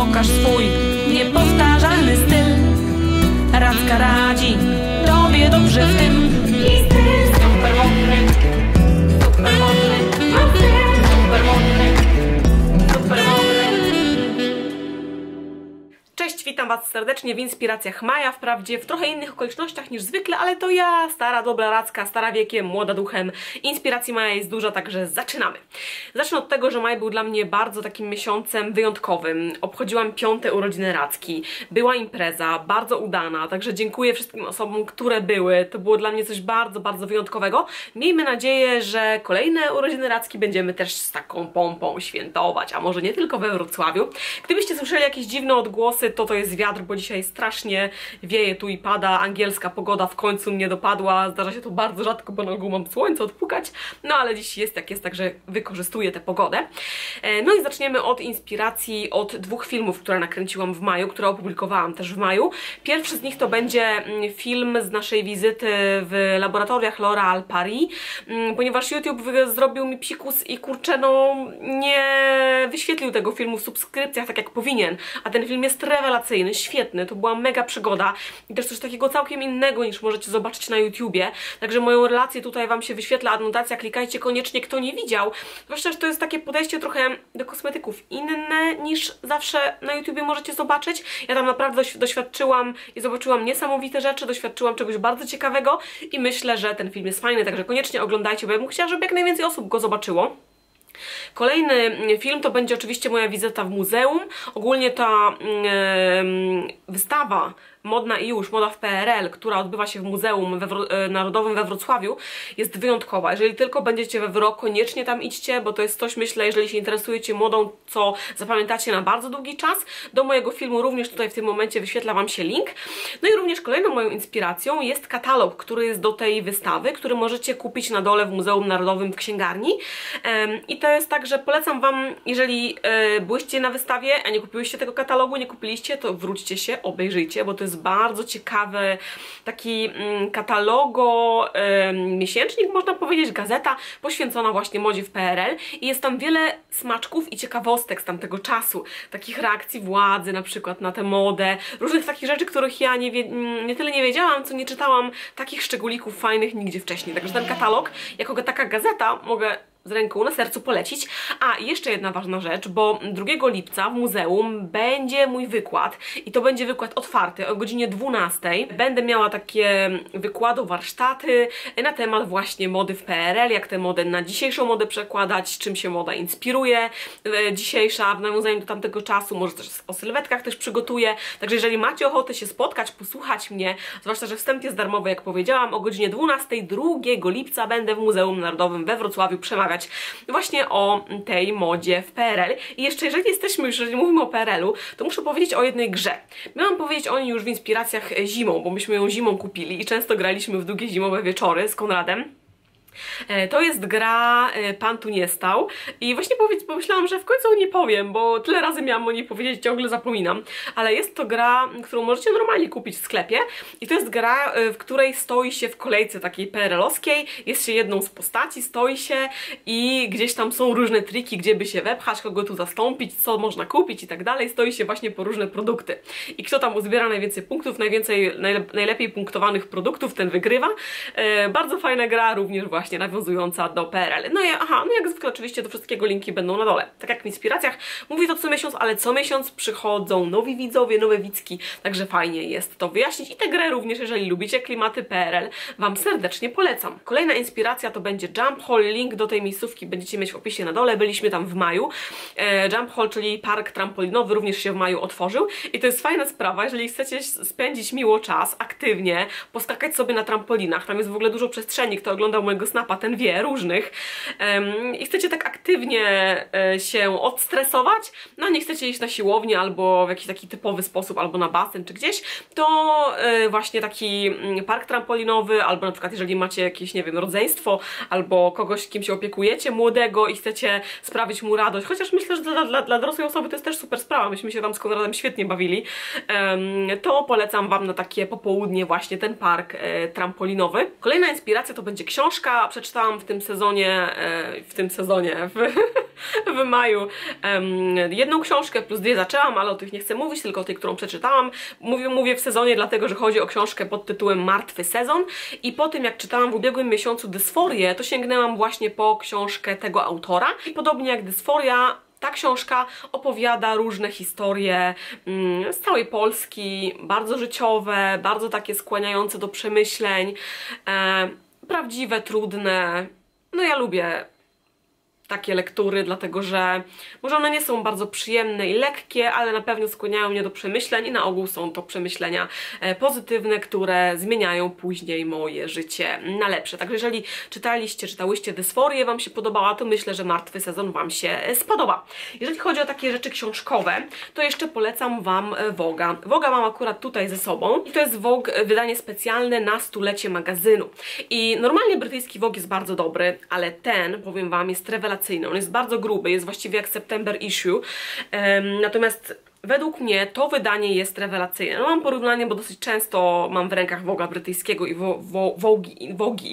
pokaż swój niepowtarzalny styl. Radzka radzi tobie dobrze w tym. I styl super modny, super modny, ma styl super modny, super modny. Cześć, witam Was serdecznie w Inspiracjach Maja, wprawdzie w trochę innych okolicznościach niż zwykle, ale to ja, stara dobra Radzka, stara wiekiem, młoda duchem. Inspiracji Maja jest dużo, także zaczynamy. Zacznę od tego, że maj był dla mnie bardzo takim miesiącem wyjątkowym. Obchodziłam 5. urodziny Radzki, była impreza, bardzo udana, także dziękuję wszystkim osobom, które były. To było dla mnie coś bardzo, bardzo wyjątkowego. Miejmy nadzieję, że kolejne urodziny Radzki będziemy też z taką pompą świętować, a może nie tylko we Wrocławiu. Gdybyście słyszeli jakieś dziwne odgłosy, to jest wiatr, bo dzisiaj strasznie wieje tu i pada, angielska pogoda w końcu mnie dopadła, zdarza się to bardzo rzadko, bo na ogół mam słońce odpukać, no ale dziś jest jak jest, także wykorzystuję tę pogodę. No i zaczniemy od inspiracji od 2 filmów, które nakręciłam w maju, które opublikowałam też w maju. Pierwszy z nich to będzie film z naszej wizyty w laboratoriach L'Oréal Paris, ponieważ YouTube zrobił mi psikus i kurczę, no nie wyświetlił tego filmu w subskrypcjach tak jak powinien, a ten film jest rewelacyjny, świetny, to była mega przygoda i też coś takiego całkiem innego niż możecie zobaczyć na YouTubie, także moją relację tutaj Wam się wyświetla, adnotacja, klikajcie koniecznie, kto nie widział, zwłaszcza, że to jest takie podejście trochę do kosmetyków inne niż zawsze na YouTubie możecie zobaczyć. Ja tam naprawdę doświadczyłam i zobaczyłam niesamowite rzeczy, doświadczyłam czegoś bardzo ciekawego i myślę, że ten film jest fajny, także koniecznie oglądajcie, bo ja bym chciała, żeby jak najwięcej osób go zobaczyło. Kolejny film to będzie oczywiście moja wizyta w muzeum. Ogólnie ta wystawa Modna i już, moda w PRL, która odbywa się w Muzeum Narodowym we Wrocławiu, jest wyjątkowa. Jeżeli tylko będziecie we Wro, koniecznie tam idźcie, bo to jest coś, myślę, jeżeli się interesujecie modą, co zapamiętacie na bardzo długi czas. Do mojego filmu również tutaj w tym momencie wyświetla Wam się link. No i również kolejną moją inspiracją jest katalog, który jest do tej wystawy, który możecie kupić na dole w Muzeum Narodowym w księgarni. I to jest tak, że polecam Wam, jeżeli byłyście na wystawie, a nie kupiłyście tego katalogu, nie kupiliście, to wróćcie się, obejrzyjcie, bo to jest bardzo ciekawy taki miesięcznik, można powiedzieć, gazeta poświęcona właśnie modzie w PRL i jest tam wiele smaczków i ciekawostek z tamtego czasu, takich reakcji władzy na przykład na tę modę, różnych takich rzeczy, których ja nie tyle nie wiedziałam, co nie czytałam takich szczególików fajnych nigdzie wcześniej, także ten katalog, jako taka gazeta mogę z ręką na sercu polecić. A jeszcze jedna ważna rzecz, bo 2 lipca w muzeum będzie mój wykład i to będzie wykład otwarty o godzinie 12. Będę miała takie wykłady, warsztaty na temat właśnie mody w PRL, jak tę modę na dzisiejszą modę przekładać, czym się moda inspiruje dzisiejsza w nawiązaniu do tamtego czasu, może też o sylwetkach też przygotuję. Także jeżeli macie ochotę się spotkać, posłuchać mnie, zwłaszcza, że wstęp jest darmowy, jak powiedziałam, o godzinie 12 2 lipca będę w Muzeum Narodowym we Wrocławiu przemawiać właśnie o tej modzie w PRL. I jeszcze jeżeli mówimy o PRL-u, to muszę powiedzieć o jednej grze. Miałam powiedzieć o niej już w inspiracjach zimą, bo myśmy ją zimą kupili i często graliśmy w długie zimowe wieczory z Konradem. To jest gra Pan tu nie stał i właśnie pomyślałam, że w końcu o niej powiem, bo tyle razy miałam o niej powiedzieć, ciągle zapominam, ale jest to gra, którą możecie normalnie kupić w sklepie i to jest gra, w której stoi się w kolejce takiej PRL-owskiej, jest się jedną z postaci, stoi się i gdzieś tam są różne triki, gdzie by się wepchać, kogo tu zastąpić, co można kupić i tak dalej, stoi się właśnie po różne produkty i kto tam uzbiera najwięcej punktów, najlepiej punktowanych produktów, ten wygrywa. Bardzo fajna gra, również właśnie nawiązująca do PRL. No jak zwykle oczywiście do wszystkiego linki będą na dole. Tak jak w inspiracjach, mówię to co miesiąc, ale co miesiąc przychodzą nowi widzowie, nowe widzki, także fajnie jest to wyjaśnić i tę grę również, jeżeli lubicie klimaty PRL, Wam serdecznie polecam. Kolejna inspiracja to będzie Jump Hall, link do tej miejscówki będziecie mieć w opisie na dole, byliśmy tam w maju. Jump Hall, czyli park trampolinowy, również się w maju otworzył i to jest fajna sprawa, jeżeli chcecie spędzić miło czas, aktywnie, poskakać sobie na trampolinach, tam jest w ogóle dużo przestrzeni, kto oglądał mojego snapa, ten wie, różnych i chcecie tak aktywnie się odstresować, no nie chcecie iść na siłownię albo w jakiś taki typowy sposób, albo na basen czy gdzieś, to właśnie taki park trampolinowy, albo na przykład jeżeli macie jakieś, nie wiem, rodzeństwo, albo kogoś, kim się opiekujecie, młodego i chcecie sprawić mu radość, chociaż myślę, że dla dorosłej osoby to jest też super sprawa, myśmy się tam z Konradem świetnie bawili, to polecam Wam na takie popołudnie właśnie ten park trampolinowy. Kolejna inspiracja to będzie książka przeczytałam w tym sezonie, w maju jedną książkę, plus dwie zaczęłam, ale o tych nie chcę mówić, tylko o tej, którą przeczytałam. Mówię w sezonie, dlatego że chodzi o książkę pod tytułem Martwy sezon i po tym jak czytałam w ubiegłym miesiącu Dysforię, to sięgnęłam właśnie po książkę tego autora i podobnie jak Dysforia, ta książka opowiada różne historie z całej Polski, bardzo życiowe, bardzo takie skłaniające do przemyśleń, prawdziwe, trudne. No ja lubię takie lektury, dlatego że może one nie są bardzo przyjemne i lekkie, ale na pewno skłaniają mnie do przemyśleń i na ogół są to przemyślenia pozytywne, które zmieniają później moje życie na lepsze. Także jeżeli czytałyście Dysforię, Wam się podobała, to myślę, że Martwy sezon Wam się spodoba. Jeżeli chodzi o takie rzeczy książkowe, to jeszcze polecam Wam Vogue'a. Vogue'a mam akurat tutaj ze sobą i to jest Vogue wydanie specjalne na 100-lecie magazynu. I normalnie brytyjski Vogue jest bardzo dobry, ale ten, powiem Wam, jest rewelacyjny. On jest bardzo gruby, jest właściwie jak September issue, natomiast według mnie to wydanie jest rewelacyjne. No mam porównanie, bo dosyć często mam w rękach Vogue'a brytyjskiego i Vogue'i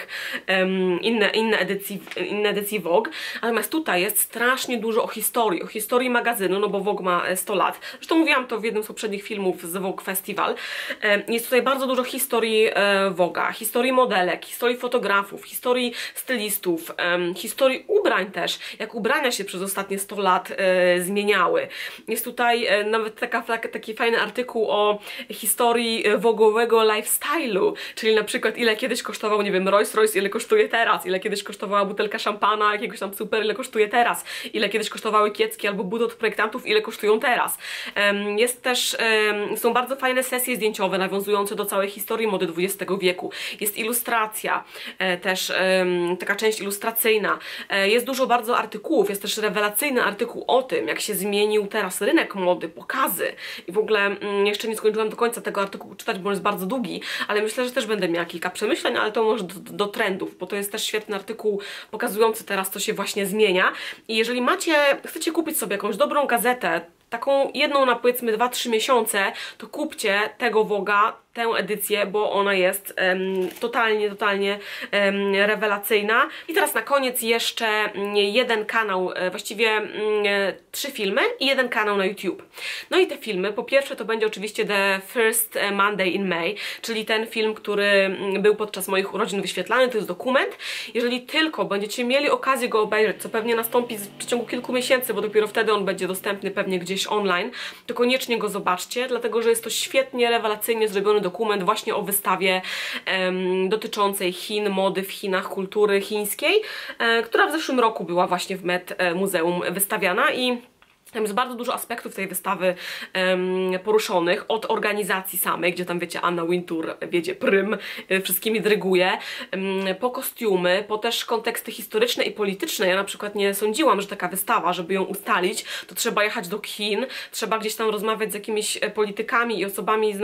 inne edycji Vogue. Natomiast tutaj jest strasznie dużo o historii magazynu, no bo Vogue ma 100 lat. Zresztą mówiłam to w jednym z poprzednich filmów z Vogue Festival. Jest tutaj bardzo dużo historii Vogue'a, historii modelek, historii fotografów, historii stylistów, historii ubrań też, jak ubrania się przez ostatnie 100 lat zmieniały. Jest tutaj nawet taki fajny artykuł o historii vogue'owego lifestyle'u, czyli na przykład ile kiedyś kosztował, nie wiem, Rolls Royce, ile kosztuje teraz, ile kiedyś kosztowała butelka szampana jakiegoś tam super, ile kosztuje teraz, ile kiedyś kosztowały kiecki albo buty od projektantów, ile kosztują teraz. Jest też, są bardzo fajne sesje zdjęciowe nawiązujące do całej historii mody XX wieku. Jest ilustracja, też taka część ilustracyjna. Jest dużo bardzo artykułów, jest też rewelacyjny artykuł o tym, jak się zmienił teraz rynek mody, pokazy. I w ogóle jeszcze nie skończyłam do końca tego artykułu czytać, bo on jest bardzo długi, ale myślę, że też będę miała kilka przemyśleń, ale to może do trendów, bo to jest też świetny artykuł pokazujący teraz, co się właśnie zmienia. I jeżeli chcecie kupić sobie jakąś dobrą gazetę, taką jedną na powiedzmy 2-3 miesiące, to kupcie tego Vogue'a, tę edycję, bo ona jest totalnie rewelacyjna. I teraz na koniec jeszcze jeden kanał, właściwie 3 filmy i jeden kanał na YouTube. No i te filmy, po pierwsze to będzie oczywiście The First Monday in May, czyli ten film, który był podczas moich urodzin wyświetlany, to jest dokument. Jeżeli tylko będziecie mieli okazję go obejrzeć, co pewnie nastąpi w przeciągu kilku miesięcy, bo dopiero wtedy on będzie dostępny pewnie gdzieś online, to koniecznie go zobaczcie, dlatego że jest to świetnie, rewelacyjnie zrobiony dokument właśnie o wystawie dotyczącej Chin, mody w Chinach, kultury chińskiej, która w zeszłym roku była właśnie w Met Muzeum wystawiana i tam jest bardzo dużo aspektów tej wystawy poruszonych, od organizacji samej, gdzie tam wiecie, Anna Wintour wiedzie prym, wszystkimi dryguje, po kostiumy, po też konteksty historyczne i polityczne. Ja na przykład nie sądziłam, że taka wystawa, żeby ją ustalić, to trzeba jechać do Chin, trzeba gdzieś tam rozmawiać z jakimiś politykami i osobami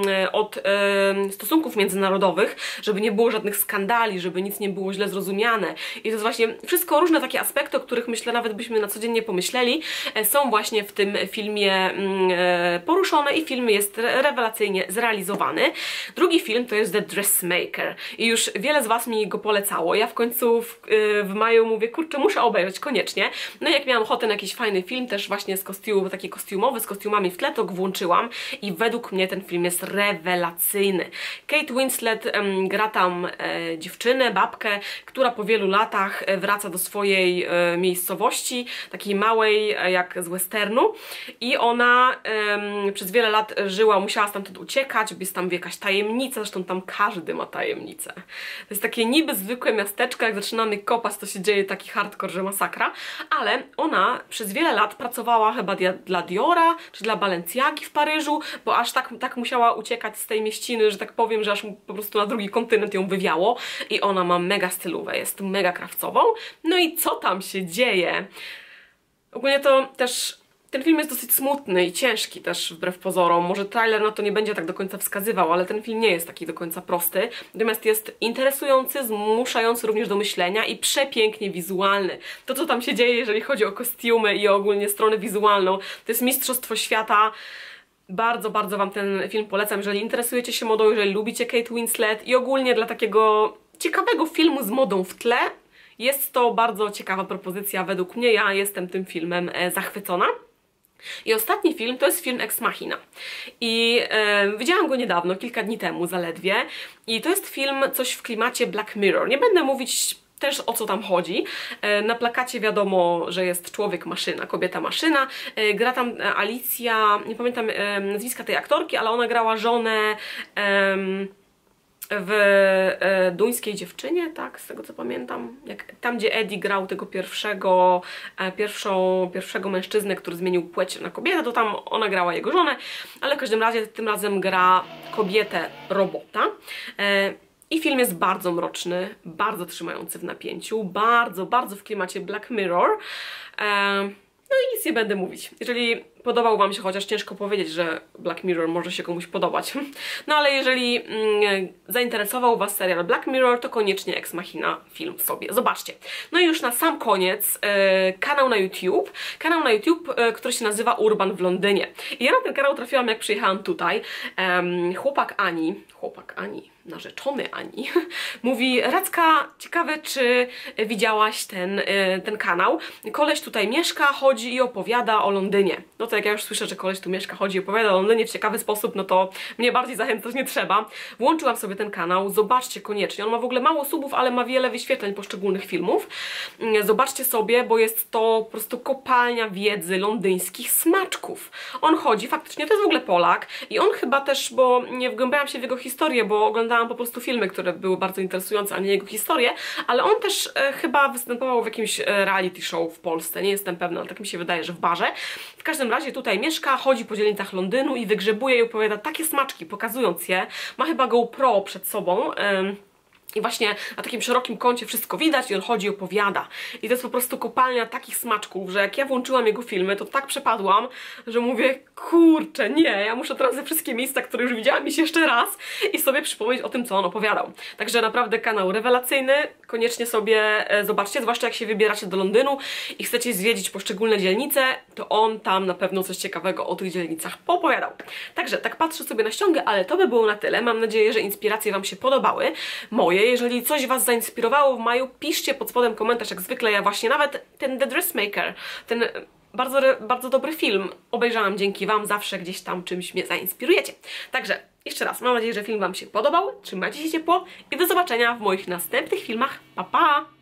od stosunków międzynarodowych, żeby nie było żadnych skandali, żeby nic nie było źle zrozumiane. I to jest właśnie wszystko różne takie aspekty, o których myślę nawet byśmy na co dzień nie pomyśleli, są właśnie w tym filmie poruszone i film jest rewelacyjnie zrealizowany. Drugi film to jest The Dressmaker i już wiele z Was mi go polecało. Ja w końcu w maju mówię, kurczę, muszę obejrzeć koniecznie. No i jak miałam ochotę na jakiś fajny film, też właśnie z kostiumu, taki kostiumowy, z kostiumami w tle, to włączyłam i według mnie ten film jest rewelacyjny. Kate Winslet gra tam dziewczynę, babkę, która po wielu latach wraca do swojej miejscowości, takiej małej, jak z westernu, i ona przez wiele lat żyła, musiała stamtąd uciekać, bo jest tam jakaś tajemnica, zresztą tam każdy ma tajemnicę. To jest takie niby zwykłe miasteczko, jak zaczynamy kopać, to się dzieje taki hardcore, że masakra, ale ona przez wiele lat pracowała chyba dla Diora, czy dla Balenciagi w Paryżu, bo aż tak musiała uciekać z tej mieściny, że tak powiem, że aż po prostu na drugi kontynent ją wywiało i ona ma mega stylówę, jest mega krawcową. No i co tam się dzieje? Ogólnie to też ten film jest dosyć smutny i ciężki też wbrew pozorom. Może trailer na to nie będzie tak do końca wskazywał, ale ten film nie jest taki do końca prosty. Natomiast jest interesujący, zmuszający również do myślenia i przepięknie wizualny. To, co tam się dzieje, jeżeli chodzi o kostiumy i ogólnie stronę wizualną, to jest mistrzostwo świata. Bardzo, bardzo Wam ten film polecam, jeżeli interesujecie się modą, jeżeli lubicie Kate Winslet i ogólnie dla takiego ciekawego filmu z modą w tle. Jest to bardzo ciekawa propozycja według mnie, ja jestem tym filmem zachwycona. I ostatni film to jest film Ex Machina. I widziałam go niedawno, kilka dni temu zaledwie. I to jest film coś w klimacie Black Mirror. Nie będę mówić też o co tam chodzi. Na plakacie wiadomo, że jest człowiek-maszyna, kobieta-maszyna. Gra tam Alicja, nie pamiętam nazwiska tej aktorki, ale ona grała żonę w Duńskiej dziewczynie, tak, z tego co pamiętam. Tam, gdzie Eddie grał tego pierwszego mężczyznę, który zmienił płeć na kobietę, to tam ona grała jego żonę, ale w każdym razie tym razem gra kobietę robota. I film jest bardzo mroczny, bardzo trzymający w napięciu, bardzo, bardzo w klimacie Black Mirror. No i nic nie będę mówić. Jeżeli podobał Wam się, chociaż ciężko powiedzieć, że Black Mirror może się komuś podobać. No ale jeżeli zainteresował Was serial Black Mirror, to koniecznie Ex Machina film sobie zobaczcie. No i już na sam koniec kanał na YouTube. Kanał na YouTube, który się nazywa Urban w Londynie. I ja na ten kanał trafiłam, jak przyjechałam tutaj. Chłopak Ani, narzeczony Ani, mówi: Radzka, ciekawe czy widziałaś ten kanał. Koleś tutaj mieszka, chodzi i opowiada o Londynie. No to jak ja już słyszę, że koleś tu mieszka, chodzi i opowiada o Londynie w ciekawy sposób, no to mnie bardziej zachęcać nie trzeba. Włączyłam sobie ten kanał, zobaczcie koniecznie. On ma w ogóle mało subów, ale ma wiele wyświetleń poszczególnych filmów. Zobaczcie sobie, bo jest to po prostu kopalnia wiedzy londyńskich smaczków. On chodzi, faktycznie to jest w ogóle Polak i on chyba też, bo nie wgłębiałam się w jego historię, bo oglądałam po prostu filmy, które były bardzo interesujące, a nie jego historię, ale on też chyba występował w jakimś reality show w Polsce, nie jestem pewna, ale tak mi się wydaje, że w barze. W każdym razie tutaj mieszka, chodzi po dzielnicach Londynu i wygrzebuje i opowiada takie smaczki, pokazując je. Ma chyba GoPro przed sobą. I właśnie na takim szerokim kącie wszystko widać i on chodzi i opowiada. I to jest po prostu kopalnia takich smaczków, że jak ja włączyłam jego filmy, to tak przepadłam, że mówię, kurczę, nie, ja muszę teraz ze wszystkie miejsca, które już widziałam, iść jeszcze raz i sobie przypomnieć o tym, co on opowiadał. Także naprawdę kanał rewelacyjny, koniecznie sobie zobaczcie, zwłaszcza jak się wybieracie do Londynu i chcecie zwiedzić poszczególne dzielnice, to on tam na pewno coś ciekawego o tych dzielnicach poopowiadał. Także tak patrzę sobie na ściągę, ale to by było na tyle. Mam nadzieję, że inspiracje Wam się podobały. Moje. Jeżeli coś Was zainspirowało w maju, piszcie pod spodem komentarz, jak zwykle. Ja właśnie nawet ten The Dressmaker, ten bardzo dobry film obejrzałam dzięki Wam, zawsze gdzieś tam czymś mnie zainspirujecie. Także jeszcze raz, mam nadzieję, że film Wam się podobał, trzymajcie się ciepło i do zobaczenia w moich następnych filmach. Pa, pa!